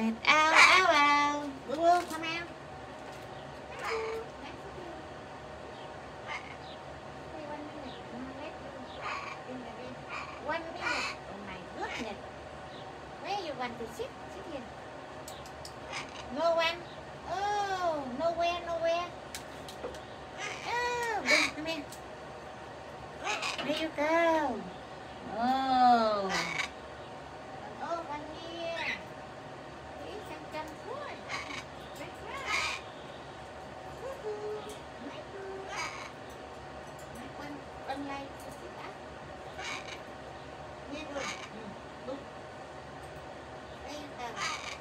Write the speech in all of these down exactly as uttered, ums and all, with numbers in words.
Let out, out, out. Boo boo, come out. One minute. Oh my goodness. Where you want to sit? Sit here. No one. Oh, nowhere, nowhere. Oh, Boo, come here. There you go. Oh. Oh, one here. Here's some some food. That's right. Woohoo. My food. My one, one light to sit up. Here, Boo. Mm, Boo. There you go.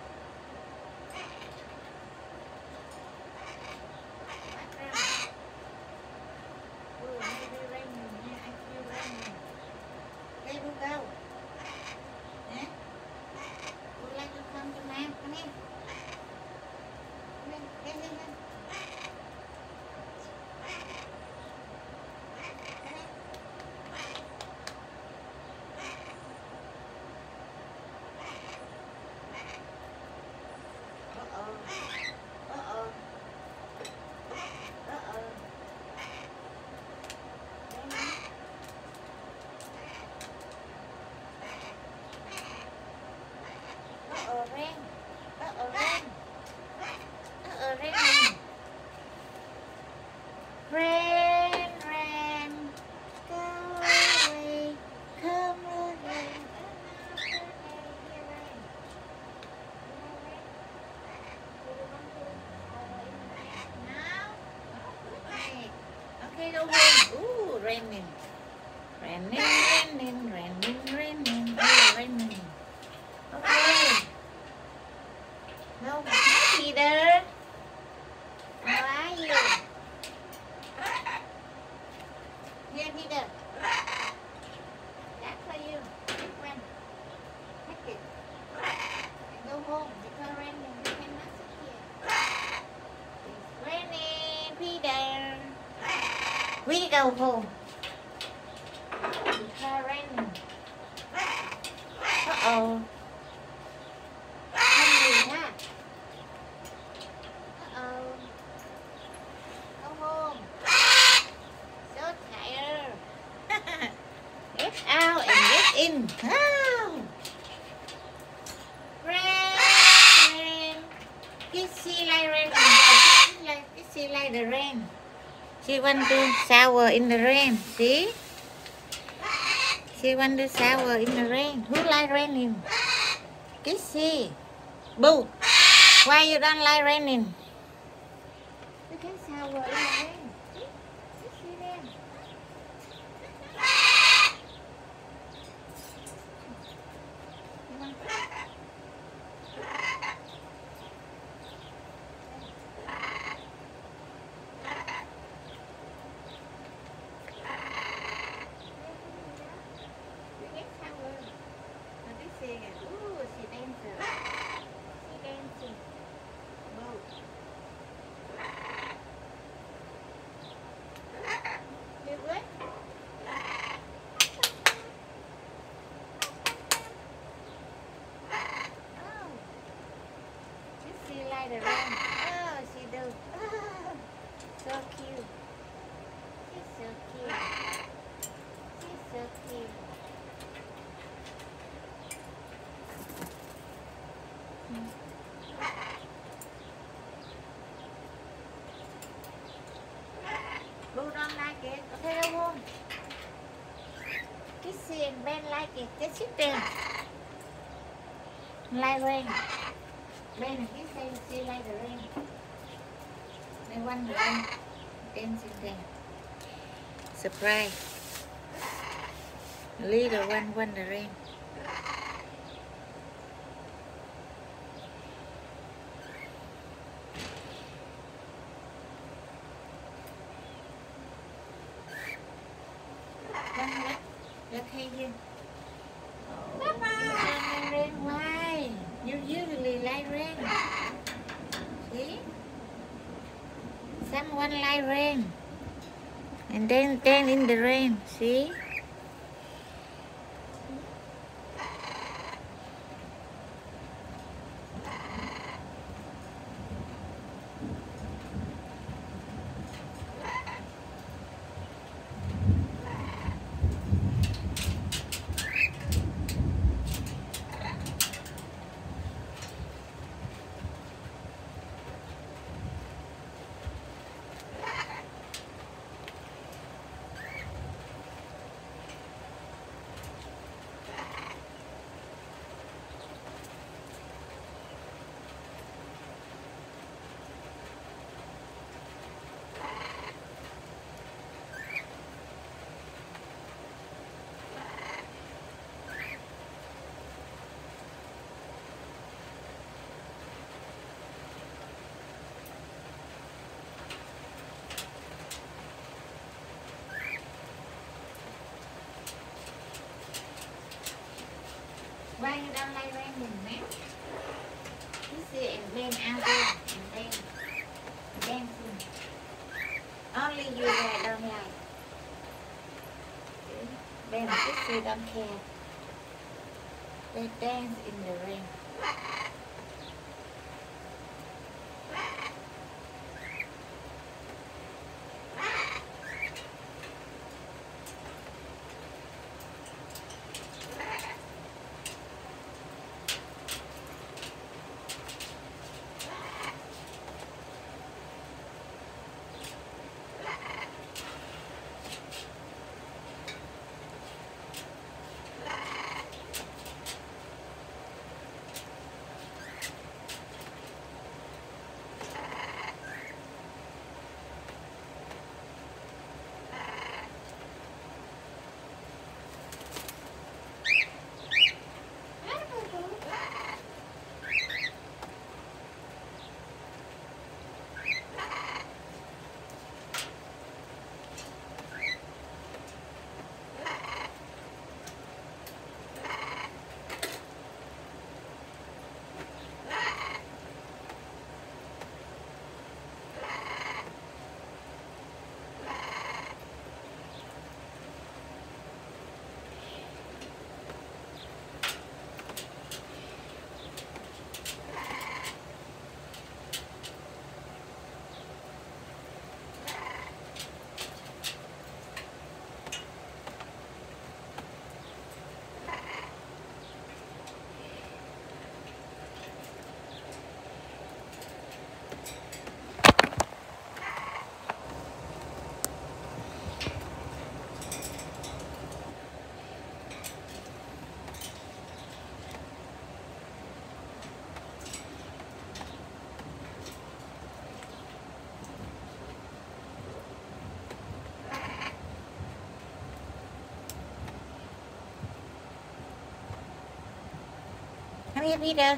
Oh, maybe raining. Yeah, I feel raining. There you go. Huh? Would you like to come to Mom? Come here. Come here. Here, here, here. Come here. Uh-oh. Uh-oh. Uh-oh. Uh-oh, rain. Uh-oh, rain. Uh-oh, rain. Rain, rain, go away, come again. Okay, go home. Ooh, raining. Raining, raining, raining, raining. Oh, raining. Okay. No, hi, Peter. How are you? Here, Peter. That's for you. This one. Take it. And go home. Because raining, you cannot sit here. It's raining, Peter. We go home. Because raining. Uh-oh. Hungry, huh? Uh-oh. Go home. So tired. Get out and get in. Oh. Rain, rain. Kissy like rain. Kissy like, Kissy like the rain. She want to shower in the rain. See? She want to shower in the rain. Who like raining? Kissy. Boo. Why you don't like raining? You can shower in the rain. See? See them. Ooh, she dancing. She dancing. Boo. You good? Oh. She see like the rain. Oh, she do. Oh, so cute. She's so cute. She's so cute. Boo don't like it. Okay, go home. Kissy and Ben like it. Just sit there. Like rain. Ben and Kissy see like the rain. They want the rain. Dancing there. Surprise. Little one want the rain. Look here. Oh, you rain. Why? You usually like rain. See? Someone like rain. And then stand in the rain. See? Why you don't like raining, man? Kissy and Ben out there and Ben dancing. Only you that don't like. Ben and Kissy don't care. They dance in the rain. Come here, Peter.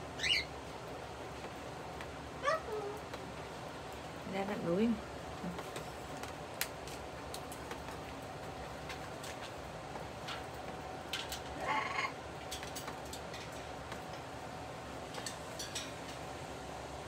Ra nó đuổi.